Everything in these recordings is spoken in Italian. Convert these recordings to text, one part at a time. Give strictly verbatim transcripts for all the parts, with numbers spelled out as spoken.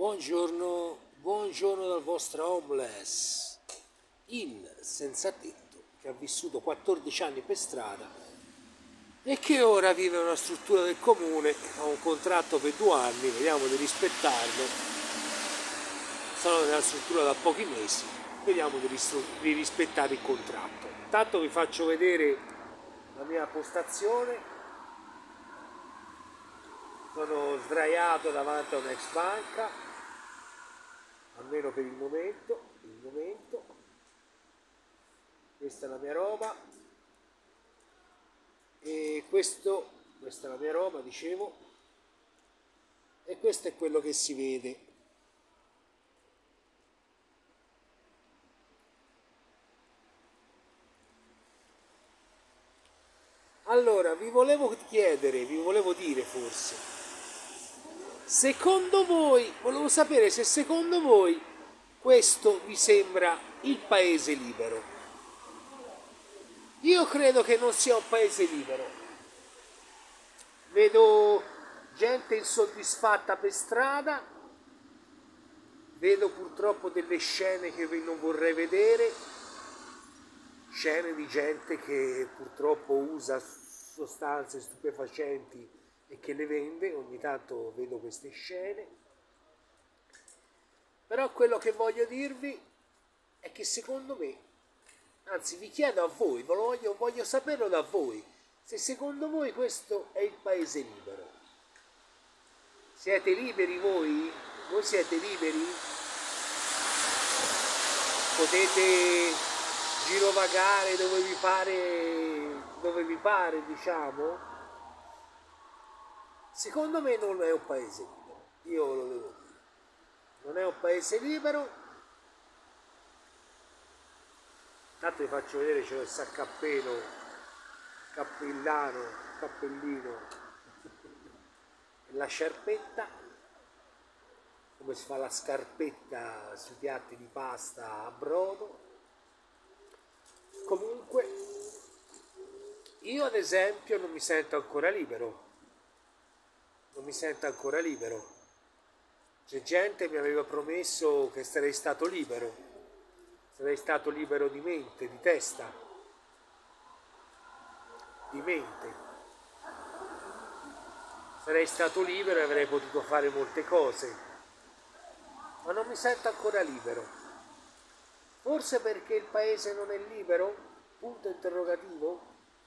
Buongiorno, buongiorno dal vostro homeless, il senza tetto che ha vissuto quattordici anni per strada e che ora vive in una struttura del comune, ha un contratto per due anni, vediamo di rispettarlo. Sono nella struttura da pochi mesi, vediamo di, di rispettare il contratto. Intanto vi faccio vedere la mia postazione. Sono sdraiato davanti a un'ex banca, almeno per il momento, il momento. Questa è la mia roba e questo, questa è la mia roba, dicevo, e questo è quello che si vede. Allora, vi volevo chiedere, vi volevo dire forse, secondo voi, volevo sapere se secondo voi questo vi sembra il paese libero. Io credo che non sia un paese libero. Vedo gente insoddisfatta per strada, vedo purtroppo delle scene che non vorrei vedere, scene di gente che purtroppo usa sostanze stupefacenti e che le vende, ogni tanto vedo queste scene. Però quello che voglio dirvi è che secondo me, anzi vi chiedo a voi, voglio, voglio saperlo da voi, se secondo voi questo è il paese libero. Siete liberi voi? Voi siete liberi? Potete girovagare dove vi pare, dove vi pare, diciamo? Secondo me non è un paese libero, io ve lo devo dire. Non è un paese libero. Intanto vi faccio vedere, c'è questo cappello, cappellano, cappellino e la sciarpetta, come si fa la scarpetta sui piatti di pasta a brodo. Comunque, io ad esempio non mi sento ancora libero, non mi sento ancora libero. C'è gente che mi aveva promesso che sarei stato libero. Sarei stato libero di mente, di testa, di mente. Sarei stato libero e avrei potuto fare molte cose, ma non mi sento ancora libero. Forse perché il paese non è libero? Punto interrogativo.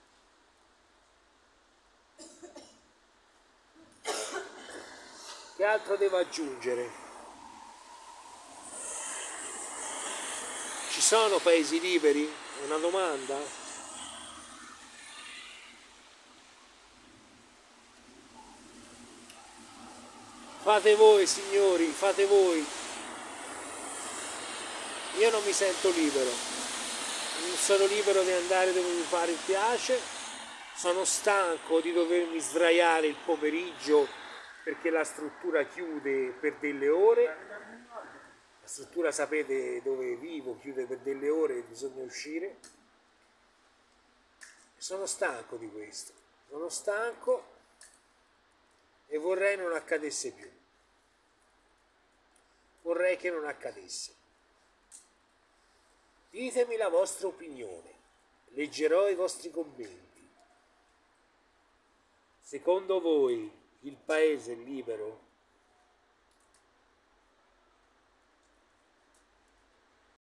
Che altro devo aggiungere? Ci sono paesi liberi? È una domanda? Fate voi, signori, fate voi. Io non mi sento libero. Non sono libero di andare dove mi pare e piace. Sono stanco di dovermi sdraiare il pomeriggio perché la struttura chiude per delle ore. La struttura, sapete dove vivo, chiude per delle ore e bisogna uscire. Sono stanco di questo, sono stanco e vorrei non accadesse più. Vorrei che non accadesse. Ditemi la vostra opinione, leggerò i vostri commenti. Secondo voi il paese è libero?